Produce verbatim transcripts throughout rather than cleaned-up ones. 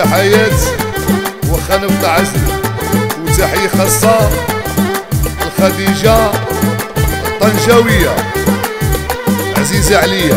تحيات وخنف عزلي، وتحية خاصة الخديجة الطنجاوية عزيزة عليا.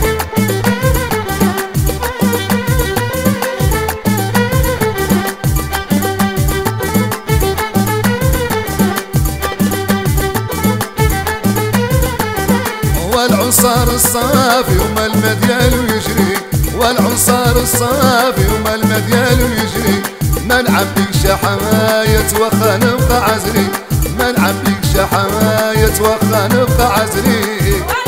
والعنصر الصافي وما المديال يجري، والعنصر الصافي وما المديال يجري، ما نعبيك شحاية وخا نبقى عزلي، ما نعبيك شحاية وخا نبقى عزلي.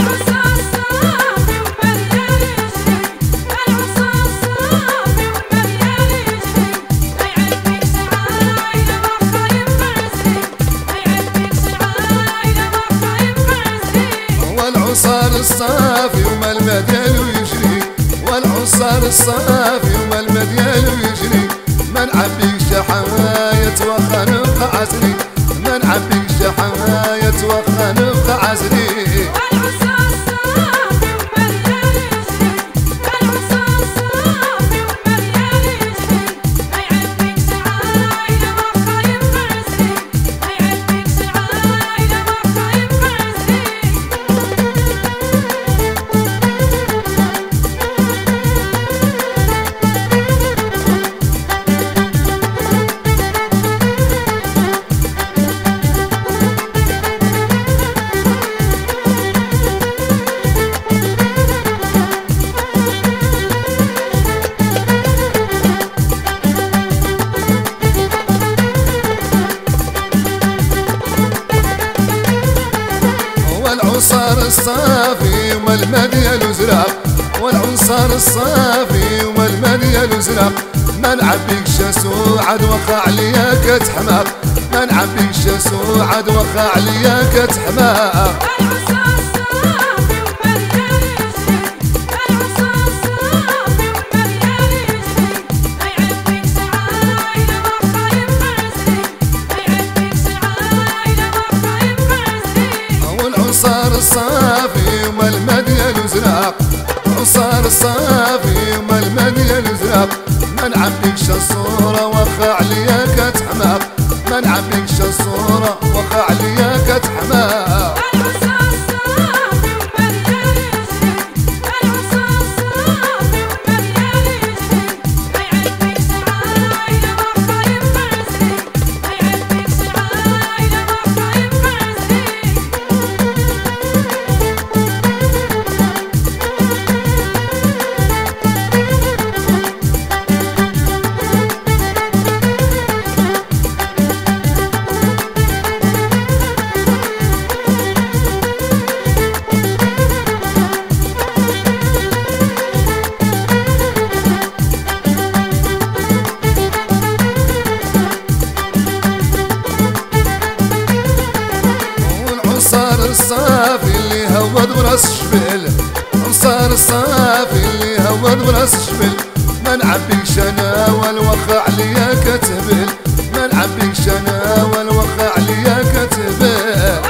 والعنصر الصافي وما المديال يجري، والعنصر الصافي وما المديال يجري، ما نعبيك شحاية وخا نبقى عزلي، ما نعبيك شحاية وخا نبقى عزلي. والعنصر الصافي وما المديال زرق، والعنصر الصافي وما المديال زرق، ما نعبيك سوعد وخا عليا كتحماق، ما نعبيك سوعد وخا عليا كتحماق. والعنصر الصافي وما المديال زرق، العنصر الصافي وما المديال زرق، ما نعبيكش الصورة وخا عليا كتحماق، ما نعبيكش الصورة وخا عليا كتحماق. العنصر الصافي اللي هود براس الشبل، العنصر الصافي اللي هود براس الشبل، ما نعبيكش انا والوخا عليا كتهبل، ما نعبيكش انا والوخا عليا كتهبل.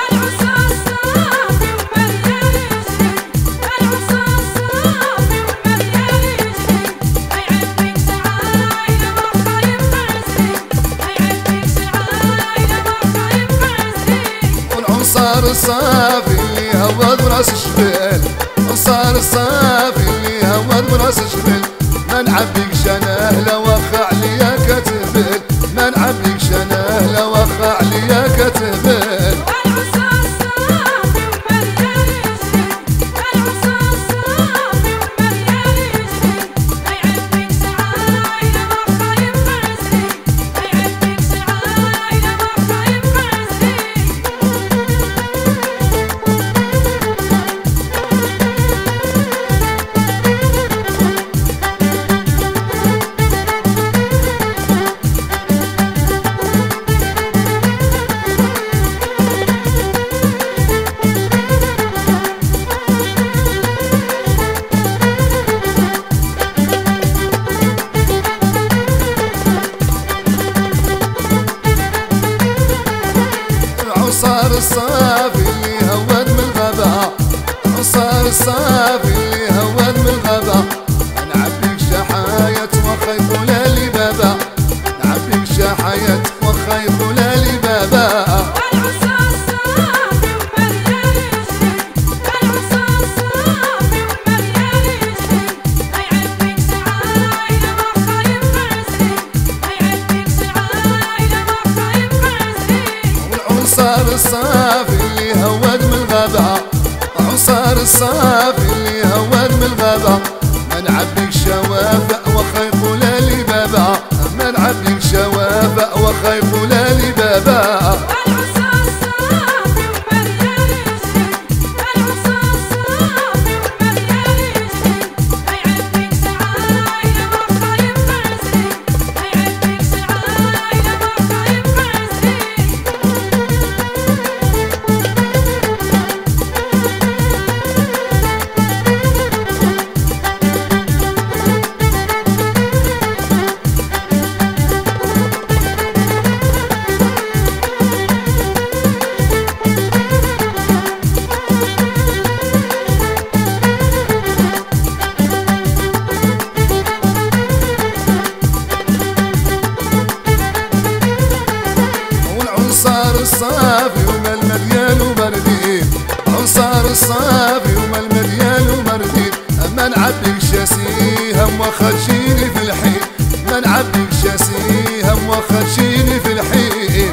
العنصر الصافي اللي هود براس الشبل، العنصر الصافي اللي هود براس الشبل، ما نعبيكش انا هلا وخا عليا كتهبل، ما نعبيكش انا هلا وخا عليا كتهبل. العنصر الصافي اللي هود من الغابة، العنصر الصافي اللي هود من الغابة، نعبيك شحاية وخا يقولها لي الصافي اللي هود من الغابة، عصار الصافي اللي هود من الغابة، ما نعبيك شوافع وخا يقول لي بابا، ما نعبيك شوافع وخا يقول لي بابا. الصافي وما المديان وبردين، عصار الصافي وما المديان وبردين، ما نعبيك شاسيهم واخا تجيني في الحين، ما نعبيك شاسيهم واخا تجيني في الحين.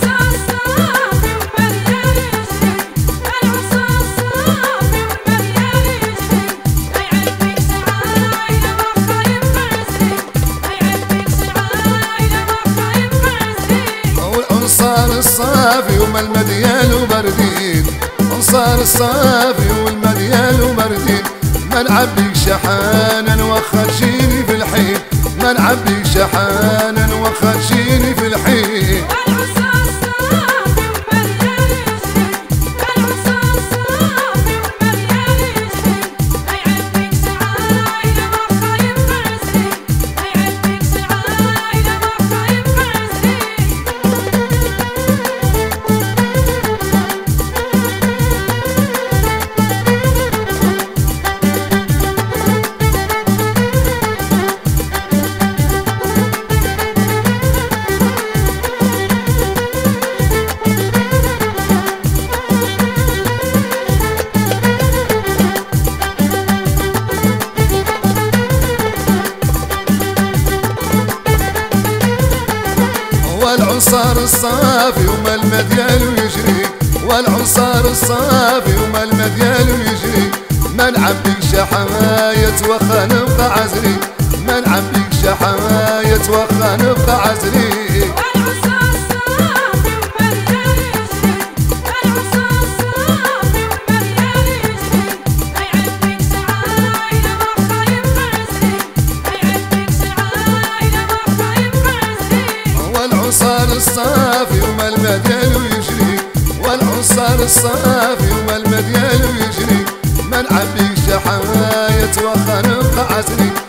الصافي وما المديان وبردين، انصار الصافي والمديان وبردين، ما نعبيك شحانا واخا تجيني في الحين، ما نعبيك شحانا واخا تجيني في الحين. والعصار الصافي وما المديان يجري، والعصار الصافي وما المديان يجري، ما نعبيك شحاية واخا نبقى عزري، ما نعبيك شحاية واخا نبقى عزري. والعصار الصافي وما المديان يجري، والعصار الصافي وما المديان يجري، ما نعبيك شحاية واخا نبقى عزري.